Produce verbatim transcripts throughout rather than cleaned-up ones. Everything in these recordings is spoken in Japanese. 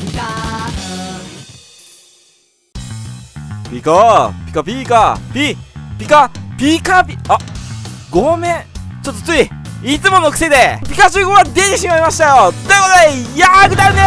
ピカピカピカピピカピカピあごめんちょっとついいつもの癖でピカチュウ語が出てしまいましたよ。ということでヤーグダウンです。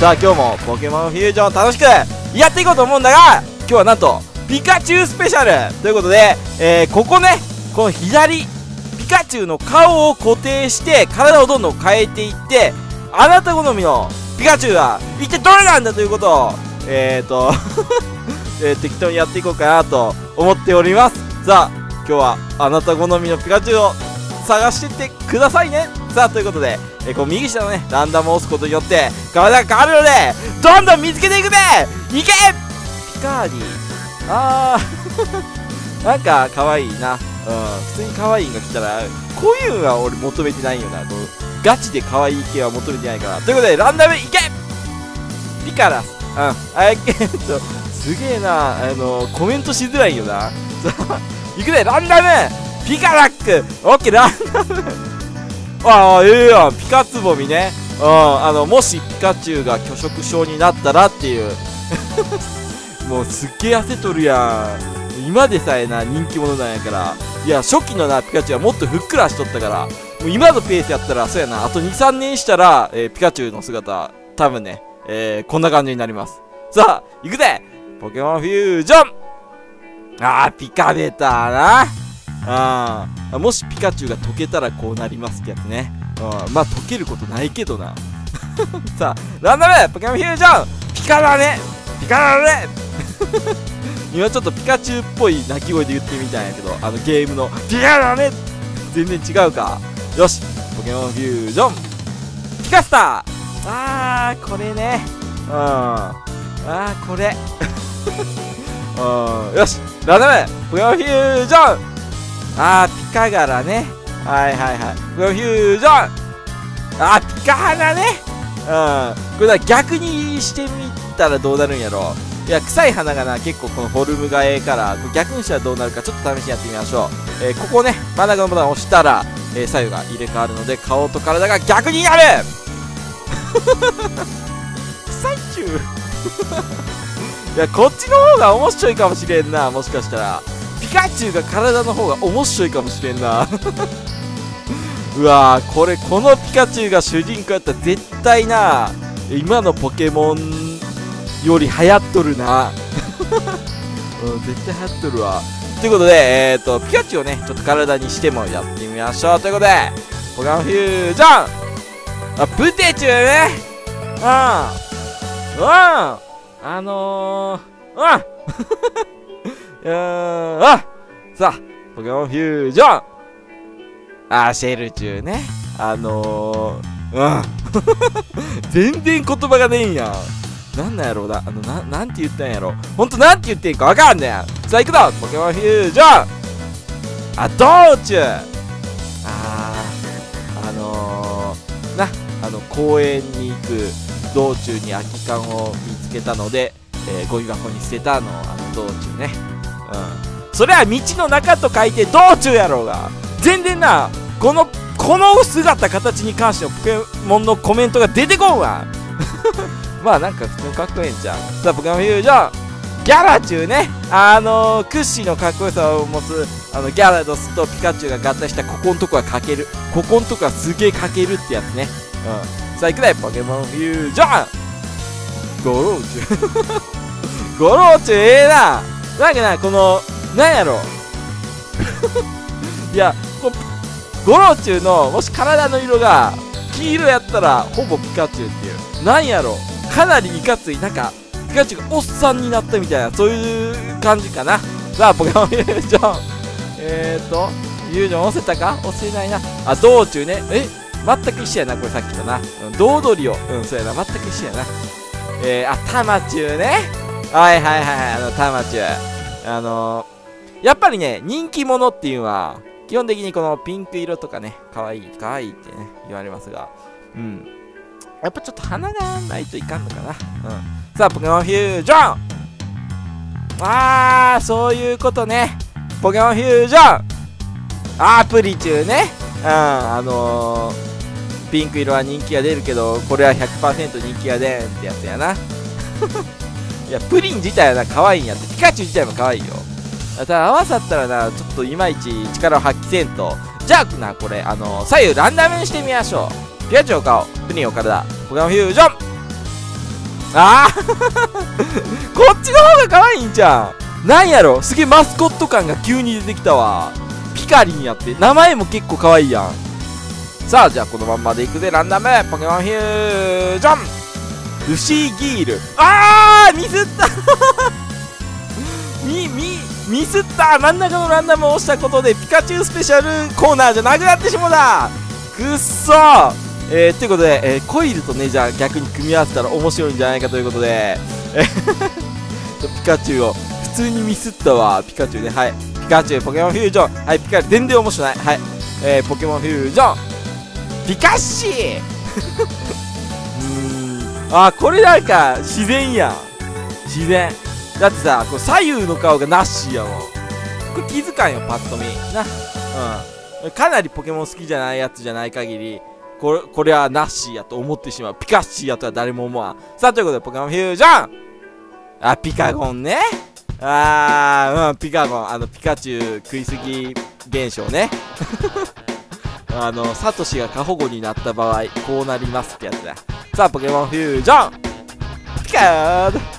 さあ今日もポケモンフュージョン楽しくやっていこうと思うんだが、今日はなんとピカチュウスペシャルということで、えー、ここねこの左ピカチュウの顔を固定して体をどんどん変えていって、あなた好みのピカチュウは一体どれなんだということをえーとえー、適当にやっていこうかなと思っております。さあ今日はあなた好みのピカチュウを探してってくださいね。さあということで、えー、こう右下のねランダムを押すことによって体が変わるのでどんどん見つけていくぜ。いけピカーディあーなんか可愛いな。うん普通に可愛いんが来たらこういうのは俺求めてないよな。こうガチで可愛い系は求めてないから。ということでランダムいけピカラスうんあえっとすげえなあのコメントしづらいよな。さあいくぜランダムピカラックオッケーランダムああええやんピカツボミね。うんあのもしピカチュウが拒食症になったらっていうもうすっげえ焦っとるやん。今でさえな人気者なんやから。いや初期のなピカチュウはもっとふっくらしとったから、もう今のペースやったらそうやなあとにさんねんしたら、えー、ピカチュウの姿多分ね、えー、こんな感じになります。さあいくぜポケモンフュージョンあーピカベターなあーもしピカチュウが溶けたらこうなりますってやつね。うんまあ溶けることないけどなさあランダムポケモンフュージョンピカだねピカだね今ちょっとピカチュウっぽい鳴き声で言ってみたんやけど、あのゲームのピカだね全然違うか。よしポケモンフュージョンピカスターあーこれねうんあーこれうんよしランダムポケモンフュージョンあーピカガラねはいはいはいポケモンフュージョンあーピカハナねうんこれだ逆にしてみたらどうなるんやろ。いや臭い花がな結構このフォルムがええから逆にしたらどうなるかちょっと試しにやってみましょう。えー、ここね真ん中のボタンを押したら、えー、左右が入れ替わるので顔と体が逆になる臭いっちゅういやこっちの方が面白いかもしれんな。もしかしたらピカチュウが体の方が面白いかもしれんなうわーこれこのピカチュウが主人公やったら絶対な今のポケモンより流行っとるな、うん、絶対流行っとるわ。ということでえーとピカチュウをねちょっと体にしてもやってみましょう。ということでポケモンフュージョンあプテチュウねうんうんあのー、うんうんあさあポケモンフュージョンあシェルチュウねあのー、うん全然言葉がねえんやん。なんなんやろうなあのななんて言ったんやろほんとなんて言ってんかわかんねえ。さあ行くぞポケモンフュージョンあ道中あーあのー、なあの公園に行く道中に空き缶を見つけたので、えー、ゴミ箱に捨てたのあの道中ね。うんそれは道の中と書いて道中やろうが全然なこのこの姿形に関してのポケモンのコメントが出てこんわまあなんか普通にかっこいいんじゃん。さあポケモンフュージョンギャラチュウねあのー、屈指のかっこよさを持つあのギャラドスとピカチュウが合体したここんとこはかけるここんとこはすげえかけるってやつね。うんさあいくぜポケモンフュージョンゴローチュウゴローチュウええななんかなこのなんやろいやこゴローチュウのもし体の色が黄色やったらほぼピカチュウっていうなんやろかなりいかついなんかピカチュウがおっさんになったみたいなそういう感じかな。さあポケモンフュージョンえーとフュージョン押せたか押せないなあ道中ねえ全く一緒やなこれさっきとな、うん、ドードリオうんそうやな全く一緒やな。えー、あタマチュウねはいはいはいはいあのタマチュウあのー、やっぱりね人気者っていうのは基本的にこのピンク色とかねかわいいかわいいってね言われますがうんやっぱちょっと花がないといかんのかな。うんさあポケモンフュージョンあーそういうことねポケモンフュージョンあープリチュウねうんあのー、 ピンク色は人気が出るけどこれは ひゃくパーセント 人気が出んってやつやな。いやプリン自体はな可愛いんやって、ピカチュウ自体も可愛いよ。ただ合わさったらなちょっといまいち力を発揮せんと。じゃあなこれあの左右ランダムにしてみましょう。ピカチュウお顔、プリンお体、ポケモンフュージョン。ああこっちの方が可愛いんじゃん。なんやろ、すげえマスコット感が急に出てきたわ。ピカリンやって、名前も結構可愛いやん。さあじゃあこのまんまでいくぜ。ランダムポケモンフュージョン。ルシーギール。あーミスったみみミスった。真ん中のランダムを押したことでピカチュウスペシャルコーナーじゃなくなってしもた。くっそー。えー、ということで、えー、コイルとねじゃあ逆に組み合わせたら面白いんじゃないかということでピカチュウを普通にミスったわ。ピカチュウね、はい、ピカチュウポケモンフュージョン、はい、ピカ全然面白ない、はい、えー、ポケモンフュージョンピカッシーうーん、あーこれなんか自然やん。自然だってさ、これ左右の顔がナッシーやもん。これ気づかんよパッと見な。うん、かなりポケモン好きじゃないやつじゃない限りこれ、これはナッシーやと思ってしまう。ピカッシーやとは誰も思わん。さあということでポケモンフュージョン、あピカゴンね。あーうんピカゴン、あのピカチュウ食いすぎ現象ねあのサトシが過保護になった場合こうなりますってやつだ。さあポケモンフュージョンピカード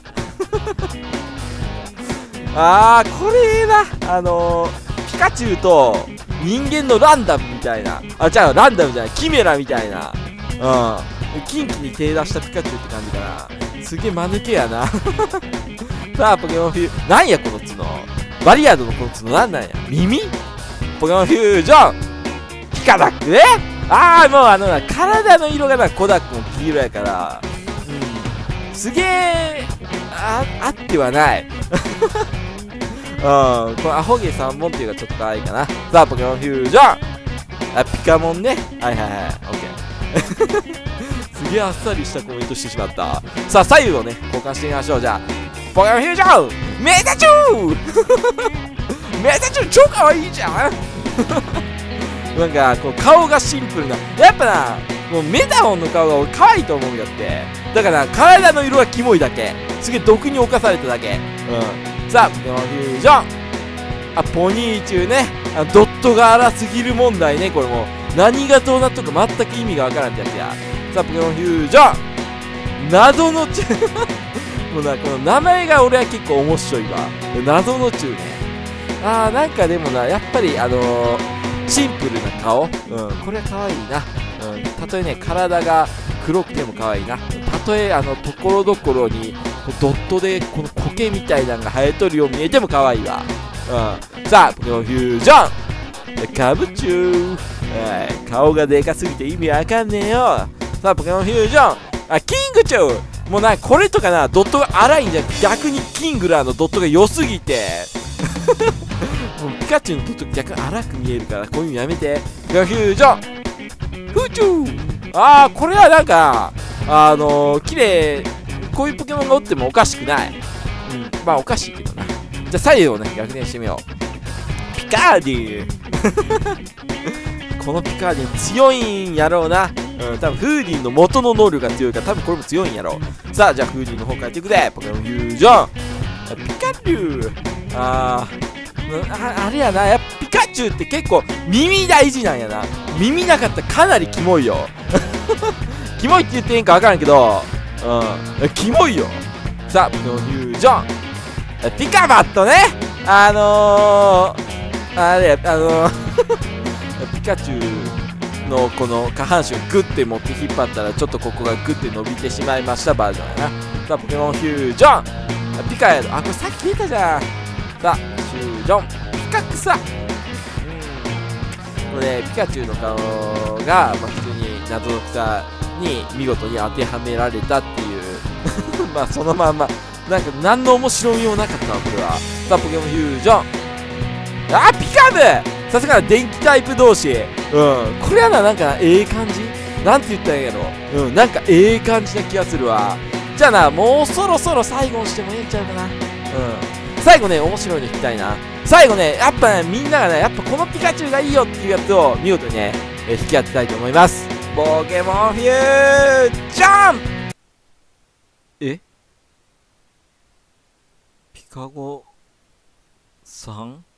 あーこれな、あのー、ピカチュウと人間のランダムみたいな、あじゃあランダムじゃないキメラみたいな、うんキンキに手出したピカチュウって感じかな。すげえ間抜けやなさあポケモンフュー、なんやこの角、バリアードのこの角なんなんや、耳。ポケモンフュージョンピカダックね。ああもうあのな体の色がなコダックも黄色やからうんすげえああってはないうんこのアホ毛さんぼんっていうのがちょっと可愛いかな。さあポケモンフュージョンあピカモンね、はいはいはいオッケーすげえあっさりしたコメントしてしまった。さあ左右をね交換してみましょう。じゃあポケモンフュージョンメタチュウメタチュウ超可愛いじゃんなんかこう顔がシンプルな、やっぱなもうメタモンの顔が俺可愛いと思うんだって。だから体の色がキモいだけ、すげえ毒に侵されただけ。うんさあポケモンフュージョンあポニーチュウね、あドットが荒すぎる問題ね。これもう何がどうなっとか全く意味がわからんってやつや。さあポケモンフュージョン謎のチュウもうなこの名前が俺は結構面白いわ。謎のチュウね。あーなんかでもなやっぱりあのーシンプルな顔、うん、これは可愛いな、うん、たとえね体が黒くても可愛いな。たとえあのところどころにドットでこの苔みたいなのが生えとるように見えても可愛いわ、うん、さあポケモンフュージョンカブチュウ、はい、顔がでかすぎて意味わかんねえよ。さあポケモンフュージョンあキングチュウもうなこれとかなドットが荒いんじゃ逆にキングラーのドットが良すぎてもうピカチュウのドットが逆に荒く見えるからこういうのやめて。ポケモンフュージョンフーチューあーこれはなんかあのー、綺麗こういうポケモンがおってもおかしくない。うんまあおかしいけどな。じゃあ左右をね逆転してみよう。ピカーディーこのピカーディー強いんやろうな。うん多分フーディーの元の能力が強いから多分これも強いんやろう。さあじゃあフーディーの方からやっていくぜ。ポケモンフュージョンピカチュウあー あ, あれやなやっぱピカチュウって結構耳大事なんやな。耳なかったらかなりキモいよキモいって言っていいんか分からんけどうんキモいよ。さあポケモンフュージョンピカバットね。あのー、あれあのー、ピカチュウのこの下半身をグッて持って引っ張ったらちょっとここがグッて伸びてしまいましたバージョンやな。さあポケモンフュージョンピカやろ。あこれさっき出たじゃん。さあフュージョンピカクサ、うん、これ、ね、ピカチュウの顔が、まあ、普通に謎の草に見事に当てはめられたっていうまあそのまんまなんか何の面白みもなかったわこれは。さあポケモンフュージョンあピカブさすが電気タイプ同士、うん、これはななんかええ感じなんて言ったらいいやろ、うん、なんかええ感じな気がするわ。じゃあなもうそろそろ最後にしてもええんちゃうかな。うん最後ね面白いの引きたいな。最後ねやっぱねみんながねやっぱこのピカチュウがいいよっていうやつを見事にね、えー、引き当てたいと思います。 ポケモンフュージョン。えピカゴさん